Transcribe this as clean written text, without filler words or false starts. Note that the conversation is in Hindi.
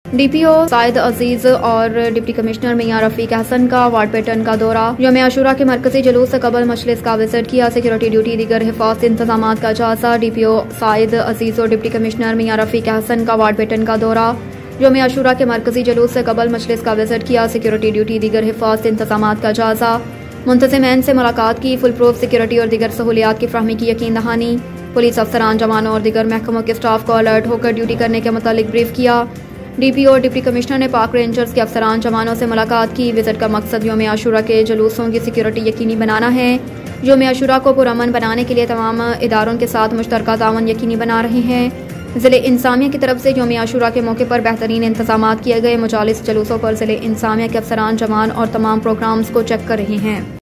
DPO साइद अजीज और डिप्टी कमिश्नर मियां रफीक हसन का वार्ड पैटर्न का दौरा। यौम आशूरा के मरकजी जुलूस से कबल मजलिस का विजिट किया। सिक्योरिटी ड्यूटी दीगर हिफाजती इंतजाम का जायजा। DPO साइद अजीज और डिप्टी कमिश्नर मियां रफीक हसन का वार्ड पैटर्न का दौरा। यौम आशूरा के मरकजी जुलूस से कबल मजलिस का विजिट किया। सिक्योरिटी ड्यूटी दीगर हिफाजती इंतजाम का जायजा। मुंतजिमैन से मुलाकात की। फुल प्रूफ सिक्योरिटी और दीगर सहूलियात की फ्राहमी की यकीन दहानी। पुलिस अफसरान, जवानों और दीगर महकमों के स्टाफ को अलर्ट होकर ड्यूटी करने के मुतालिक ब्रीफ किया। DPO और डिप्टी कमिश्नर ने पाक रेंजर्स के अफसरान, जवानों से मुलाकात की। विजिट का मकसद यौम आशूरा के जुलूसों की सिक्योरिटी यकीनी बनाना है। यौम आशूरा को पुरअमन बनाने के लिए तमाम इदारों के साथ मुश्तरका तावन यकीनी बना रहे हैं। ज़िले इंतज़ामिया की तरफ से यौम आशूरा के मौके पर बेहतरीन इंतजाम किए गए। मुजालिस जुलूसों पर ज़िले इंतज़ामिया के अफसरान, जवान और तमाम प्रोग्राम्स को चेक कर रहे हैं।